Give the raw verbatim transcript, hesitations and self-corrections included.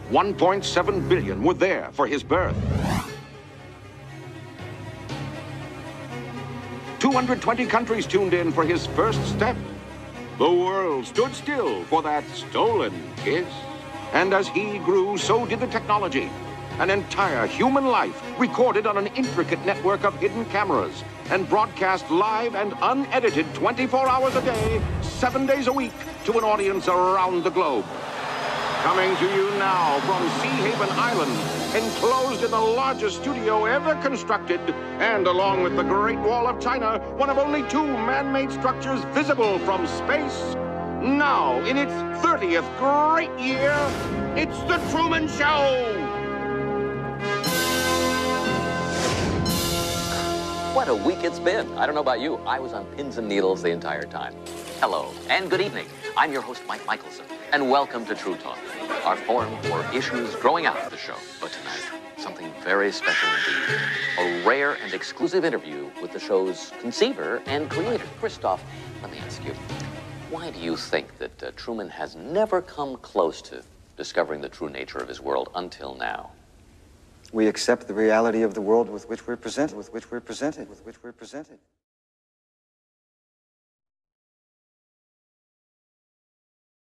one point seven billion were there for his birth. two hundred twenty countries tuned in for his first step. The world stood still for that stolen kiss. And as he grew, so did the technology. An entire human life recorded on an intricate network of hidden cameras and broadcast live and unedited twenty-four hours a day, seven days a week to an audience around the globe. Coming to you now from Sea Haven Island, enclosed in the largest studio ever constructed, and along with the Great Wall of China, one of only two man-made structures visible from space. Now, in its thirtieth great year, it's the Truman Show! What a week it's been. I don't know about you. I was on pins and needles the entire time. Hello, and good evening. I'm your host, Mike Michelson, and welcome to True Talk, our forum for issues growing out of the show. But tonight, something very special indeed. A rare and exclusive interview with the show's conceiver and creator. Christoph, let me ask you, why do you think that uh, Truman has never come close to discovering the true nature of his world until now? We accept the reality of the world with which we're presented, with which we're presented, with which we're presented.